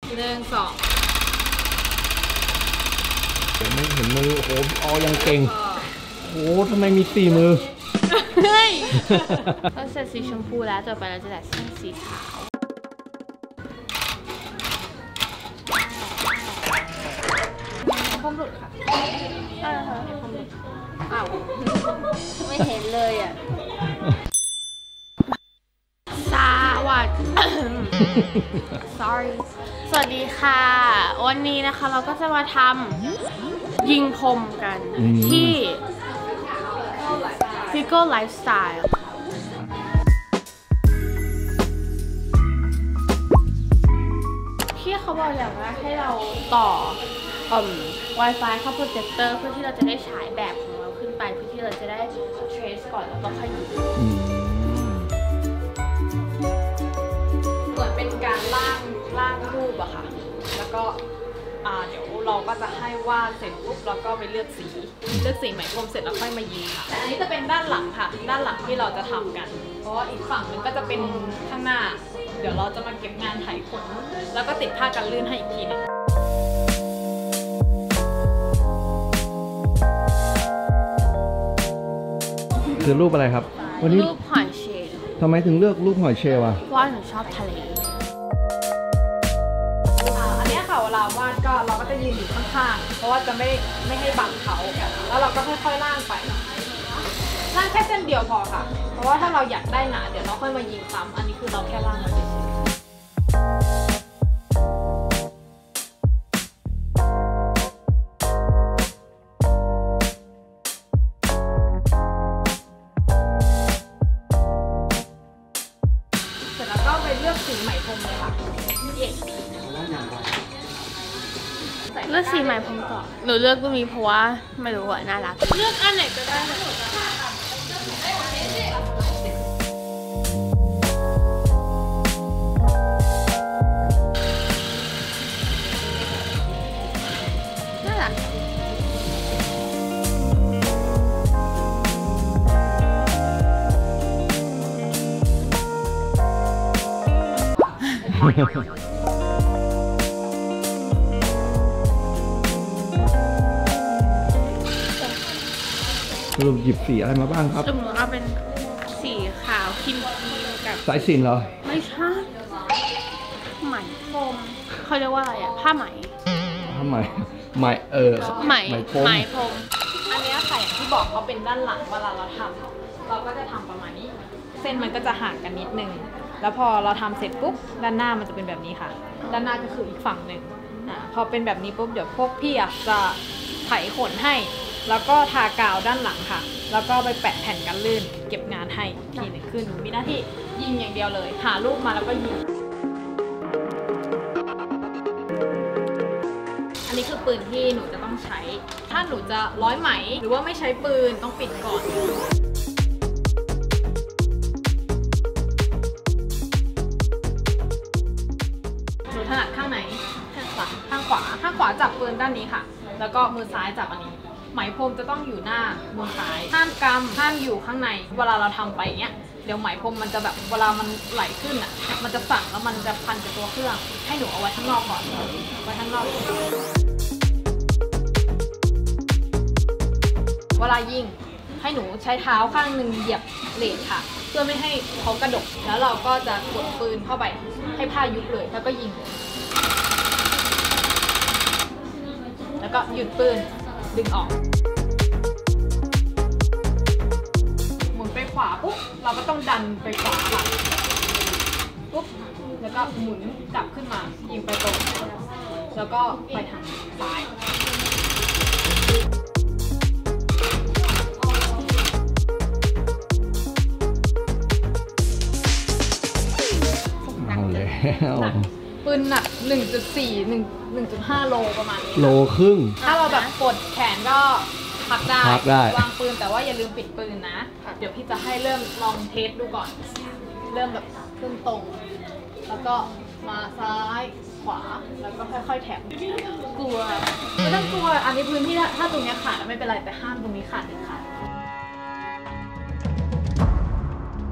1 2 ไม่เห็นมือโอ้โหเอายังเก่งโอ้ทำไมมี4 มือเฮ้ยเราเสร็จสีชมพูแล้วต่อไปเราจะแต่เส้นสีขาวผมหลุดค่ะได้ค่ะผมหลุดอ้าวไม่เห็นเลยอ่ะสวัสดี sorry สวัสดีค่ะวันนี้นะคะเราก็จะมาทำยิงพรมกันที่ Figo Lifestyle ที่เขาบอกอย่างว่าให้เราต่อWi-Fi เข้าโปรเจคเตอร์เพื่อที่เราจะได้ฉายแบบของเราขึ้นไปเพื่อที่เราจะได้ trace ก่อนแล้วก็ค่อยยิงเหมือนเป็นการร่างรูปอะค่ะแล้วก็เดี๋ยวเราก็จะให้วาดเสร็จปุ๊บแล้วก็ไปเลือกสีไหมพรมเสร็จแล้วค่อยมายิงค่ะแต่อันนี้จะเป็นด้านหลังค่ะด้านหลังที่เราจะทำกันเพราะว่าอีกฝั่งนึงก็จะเป็นข้างหน้าเดี๋ยวเราจะมาเก็บงานไถขนแล้วก็ติดผ้ากันลื่นให้อีกทีนึงคือรูปอะไรครับวันนี้รูปหอยเชลล์ทำไมถึงเลือกรูปหอยเชลล์อ่ะว่าหนูชอบทะเลอันนี้ค่ะเวลาวาดก็เราก็จะยืนอยู่ข้างๆเพราะว่าจะไม่ให้บังเขาแล้วเราก็ค่อยๆล่างไปล่างแค่เส้นเดียวพอค่ะเพราะว่าถ้าเราอยากได้หนาเดี๋ยวเราค่อยมายิงซ้ำอันนี้คือเราแค่ล่างมาเฉยเลือกสีไหมพรมเลยค่ะเลือกสีไหมพรมก่อนหนูเลือกตัวนี้เพราะว่าไม่รู้ว่าน่ารักเลือกอันไหนก็ได้น่ารักสรุปหยิบสีอะไรมาบ้างครับสมมติเอาเป็นสีขาวครีมกับสายสิญจน์เหรอไม่ใช่ไหมพรมเขาเรียกว่าอะไรอะผ้าไหมไหมไหมพรมอันนี้ค่ะอย่างที่บอกเขาเป็นด้านหลังเวลาเราทำเราก็จะทำประมาณนี้เส้นมันก็จะห่างกันนิดนึงแล้วพอเราทำเสร็จปุ๊บด้านหน้ามันจะเป็นแบบนี้ค่ะด้านหน้าก็คืออีกฝั่งหนึ่งพอเป็นแบบนี้ปุ๊บเดี๋ยวพวกพี่จะไถขนให้แล้วก็ทากาวด้านหลังค่ะแล้วก็ไปแปะแผ่นกันลื่นเก็บงานให้ทีหนึ่งขึ้นมีหน้าที่ยิงอย่างเดียวเลยหารูปมาแล้วก็ยิงอันนี้คือปืนที่หนูจะต้องใช้ถ้าหนูจะร้อยไหมหรือว่าไม่ใช้ปืนต้องปิดก่อนถนัดข้างไหนข้างขวาข้างขวาจับปืนด้านนี้ค่ะแล้วก็มือซ้ายจับอันนี้ไหมพรมจะต้องอยู่หน้ามือซ้ายห้ามกำห้ามอยู่ข้างในเวลาเราทำไปเนี้ยเดี๋ยวไหมพรมมันจะแบบเวลามันไหลขึ้นอ่ะมันจะสั่นแล้วมันจะพันกับตัวเครื่องให้หนูเอาไว้ข้างนอกก่อนไว้ข้างนอกเวลายิงให้หนูใช้เท้าข้างหนึ่งเหยียบเลทค่ะเพื่อไม่ให้เขากระดกแล้วเราก็จะกดปืนเข้าไปให้ผ้ายุบเลยแล้วก็ยิงแล้วก็หยุดปืนดึงออกหมุนไปขวาปุ๊บเราก็ต้องดันไปขวาหลังปุ๊บแล้วก็หมุนกลับขึ้นมายิงไปตรงแล้วก็ไปทางซ้ายปืนหนัก 1.4 1.5 โลประมาณนี้โลครึ่งถ้าเราแบบกดแขนก็พักได้วางปืนแต่ว่าอย่าลืมปิดปืนนะเดี๋ยวพี่จะให้เริ่มลองเทสดูก่อนเริ่มแบบขึ้นตรงแล้วก็มาซ้ายขวาแล้วก็ค่อยๆแถบกลัวไม่ต้องกลัวอันนี้พื้นที่ถ้าตรงนี้ขาดไม่เป็นไรแต่ห้ามตรงนี้ขาดเด็ดขาด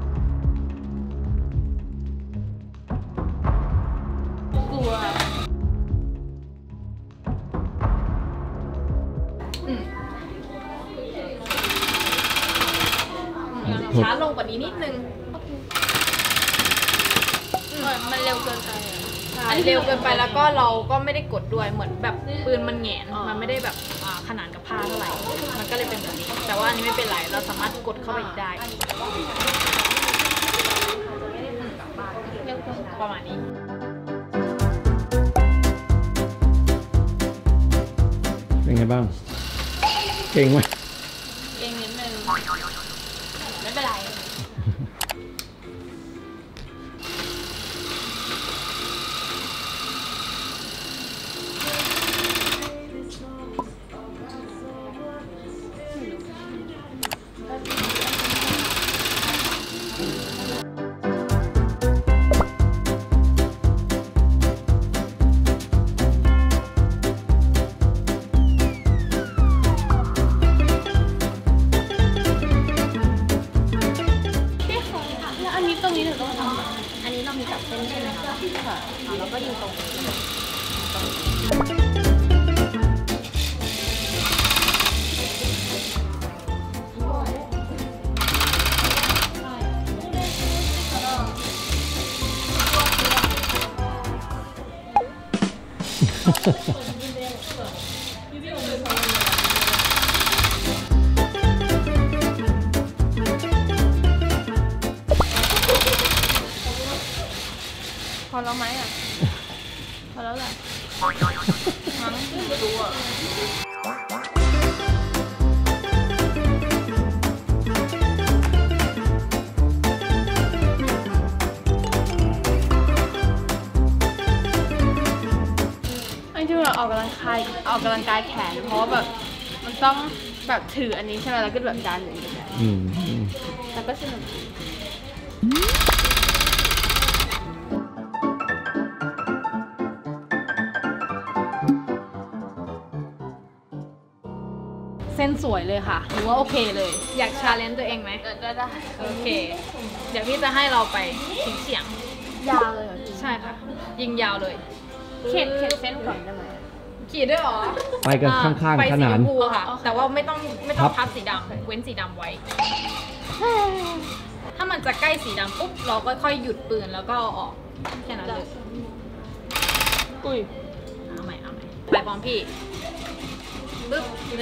กลัวช้าลงกว่านี้นิดนึงมันเร็วเกินไปเร็วเกินไปแล้วก็เราก็ไม่ได้กดด้วยเหมือนแบบปืนมันแหงนมันไม่ได้แบบขนานกับผ้าเท่าไหร่มันก็เลยเป็นแบบนี้แต่ว่าอันนี้ไม่เป็นไรเราสามารถกดเข้าไปอีกได้ประมาณนี้เป็นไงบ้างเก่งไหมเองนิดนึงไม่เป็นไรอันนี้เรามีจับเส้นใช่ไหมคะค่ะแล้วก็ยิงตรงพอแล้วไหมอ่ะพอแล้วแหละมั้งไม่รู้อ่ะจริงๆเราออกกำลังกายแขนเพราะว่าแบบมันต้องแบบถืออันนี้ใช่ไหมแล้วก็แบบดันอย่างนี้แล้วก็สนุกเส้นสวยเลยค่ะหรือว่าโอเคเลยอยากชาเลนจ์ตัวเองไหมได้โอเคเดี๋ยวพี่จะให้เราไปทิ้งเสียงยาวเลยเหรอใช่ค่ะยิงยาวเลยเข็นเส้นก่อนได้ไหมขีดด้วยหรอไปกันข้างๆขนานไปสีชมพูค่ะแต่ว่าไม่ต้องพับสีดำเว้นสีดำไว้ถ้ามันจะใกล้สีดำปุ๊บเราก็ค่อยหยุดปืนแล้วก็เอาออกแค่นั้นเลยอุ้ยเอาใหม่ไปพร้อมพี่ปึ๊บ1 2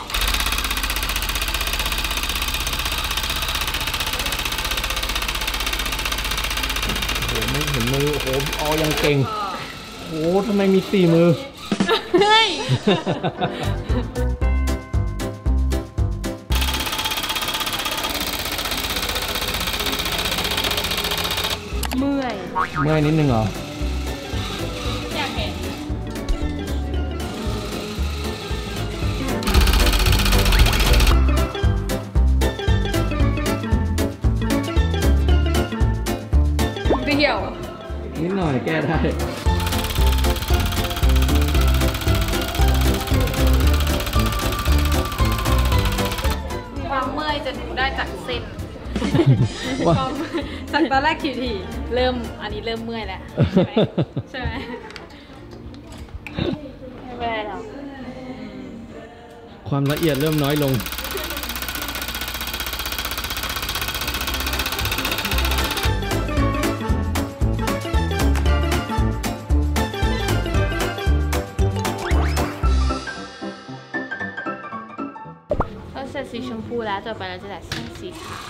ไม่เห็นมือโอ้โหเอายังเก่งโอ้โหทำไมมี4 มือเฮ้ยเมื่อยนิดนึงเหรออยากเห็นเดี่ยวนิดหน่อยแก้ได้ความเมื่อยจะดูได้จากเส้นจากตอนแรกทีเริ่มอันนี้เริ่มเมื่อยแล้วใช่ไหมไม่เป็นไรหรอกความละเอียดเริ่มน้อยลงเสร็จสีชมพูแล้วต่อไปเราจะดัดเส้นสีขาว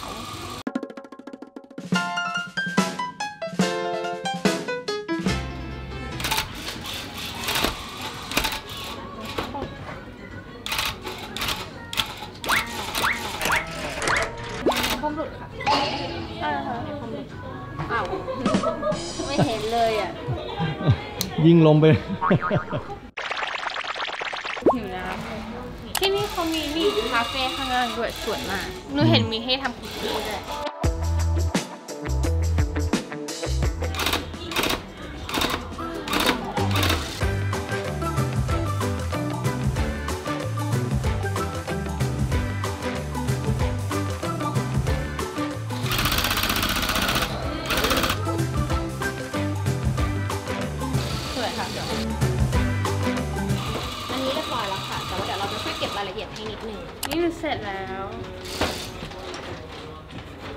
คมหลุดค่ะได้ค่ะคมหลุดอ้าวไม่เห็นเลยอ่ะยิงลมไปถึงแล้วที่นี่เขามีนี่คาเฟ่ข้างล่างด้วยสวยมากหนูเห็นมีให้ทำคุกกี้ด้วยสวยค่ะอันนี้เรียบร้อยแล้วค่ะแต่ว่าเดี๋ยวเราจะช่วยเก็บรายละเอียดให้นิดนึงนี่เสร็จแล้ว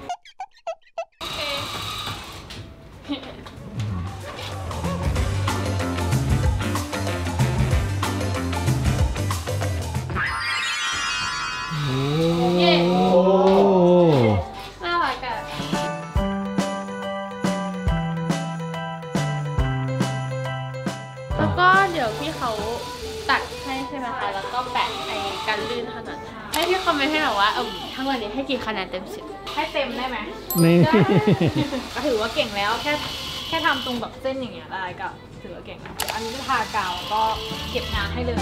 แล้วก็เดี๋ยวพี่เขาตัดให้ใช่ไหมคะแล้วก็แปะไอ้กันลื่นถนนให้พี่คอมเมนต์ให้หน่อยว่าทั้งวันนี้ให้กี่คะแนนเต็ม10 ให้เต็มได้ไหมนี่ก็ถือว่าเก่งแล้วแค่ทำตรงแบบเส้นอย่างเงี้ยได้ก็ถือว่าเก่งแล้วเดี๋ยวอันนี้จะทากาวแล้วก็เก็บงานให้เลย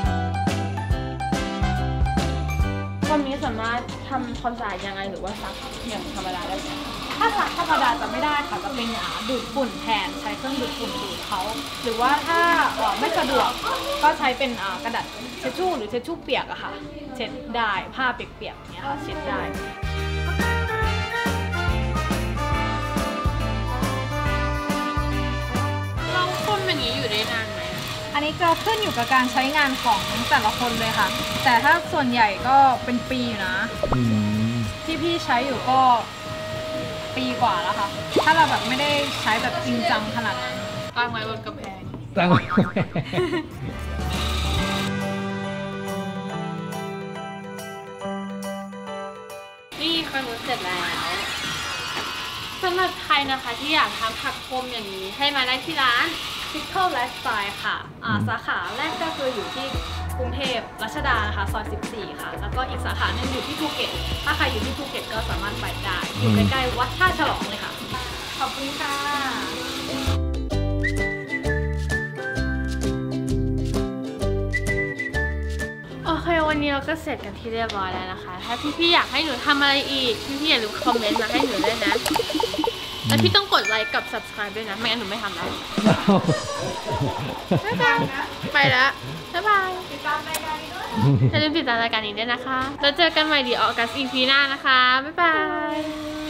วันนี้สามารถทำความสะอาดยังไงหรือว่าซักอย่างธรรมดาได้ไหมถ้าซักธรรมดาจะไม่ได้ค่ะจะเป็นดูดฝุ่นแทนใช้เครื่องดูดฝุ่นดูดเขาหรือว่าถ้าไม่สะดวกก็ใช้เป็นกระดาษเช็ดชู่หรือเช็ดชู่เปียกอะค่ะเช็ดได้ผ้าเปียกๆอย่างเงี้ยค่ะเช็ดได้เราคนแบบนี้อยู่ได้นานไหมอันนี้จะขึ้นอยู่กับการใช้งานของแต่ละคนเลยค่ะแต่ถ้าส่วนใหญ่ก็เป็นปีอยู่นะที่พี่ใช้อยู่ก็ปีกว่าแล้วค่ะถ้าเราแบบไม่ได้ใช้แบบจริงจังขนาดนั้นตั้งไว้บนกำแพงตั้งไว้นี่ขนมเสร็จแล้วสำหรับใครนะคะที่อยากทำผักพรมอย่างนี้ให้มาได้ที่ร้าน Pickle Lifestyle ค่ะสาขาแรกก็คืออยู่ที่กรุงเทพรัชดานะคะซอย 14 ค่ะแล้วก็อีกสาขาหนึงอยู่ที่ภูเก็ตถ้าใครอยู่ที่ภูเก็ตก็สามารถไปได้อยู่ใกล้ๆวัดท่าฉลองเลยค่ะขอบคุณค่ะโอเควันนี้เราก็เสร็จกันที่เรียบร้อยแล้วนะคะถ้าพี่ๆอยากให้หนูทำอะไรอีกพี่ๆอย่าลืมคอมเมนต์มาให้หนูด้วยนะแล้วพี่ต้องกดไลค์กับ subscribe ด้วยนะไม่งั้นหนูไม่ทำแล้วบ๊ายบายไปแล้วบ๊ายบายอย่าลืมติดตามรายการนี้ด้วยนะคะแล้วเจอกันใหม่ดีออกัส EP หน้านะคะบ๊ายบาย